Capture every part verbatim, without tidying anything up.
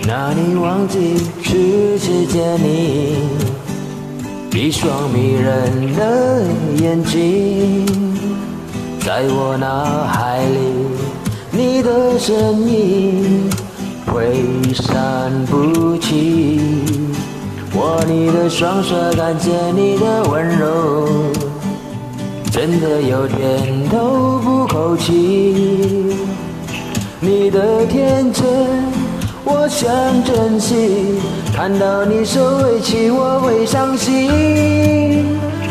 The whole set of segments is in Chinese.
那你忘记初次见你，一双迷人的眼睛，在我脑海里，你的身影挥散不去。握你的双手，感觉你的温柔，真的有点透不过气。你的天真，我想珍惜，看到你受委屈，我会伤心。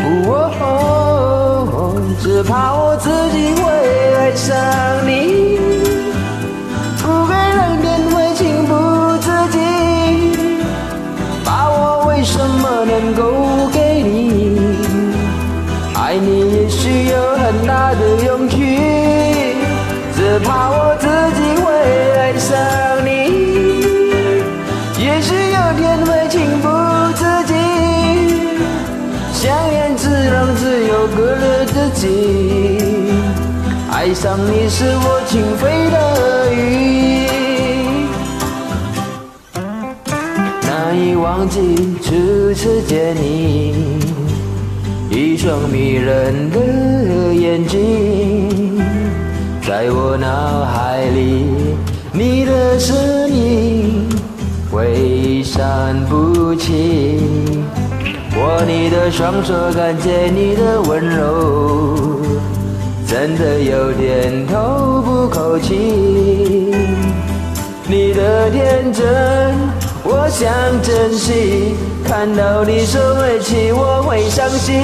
哦，只怕我自己会爱上你，不该让点会情不自禁，把我为什么能够给你？爱你也需有很大的勇气，只怕我自己会爱上你，也许有天会情不自禁，想念只让只有隔了自己，爱上你是我情非得已。难以忘记初次见你，一双迷人的眼睛，在我脑海里，你的身影挥散不去。握你的双手，感觉你的温柔，真的有点透不过气。你的天真，我想珍惜，看到你受委屈，我会伤心。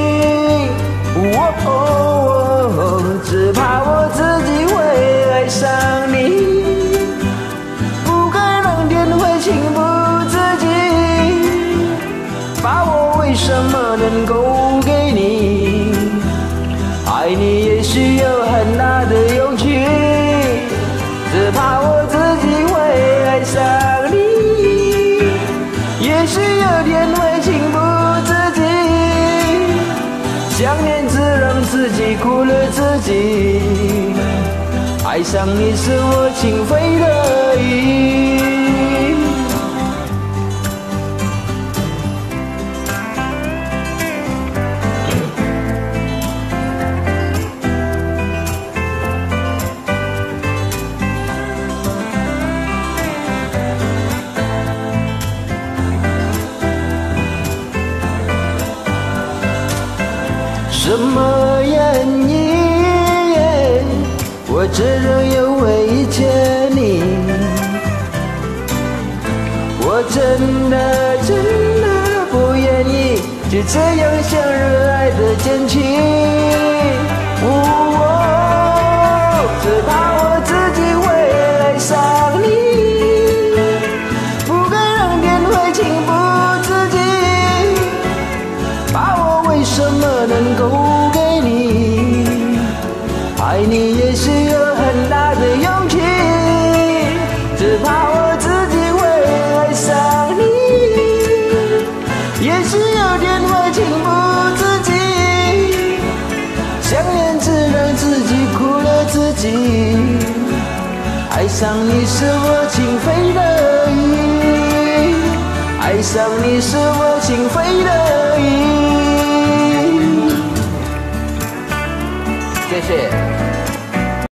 哦，只怕我自己会爱上你，不该让点会情不自禁，把我为什么能够给你？爱你也需有很大的勇气，只怕我自己会爱上你，也许有天会情不自禁，想念只让自己苦了自己，爱上你是我情非得已。什么原因？我只能又委屈你，我真的真的不愿意就这样向热爱的坚持。哦，只怕我自己会爱上你，不该让点会情不自禁，把我为什么能够给你？爱你也是有很大的勇气，只怕我自己会爱上你，也许有点会情不自禁，想念只让自己苦了自己，爱上你是我情非得已，爱上你是我情非得已。谢谢。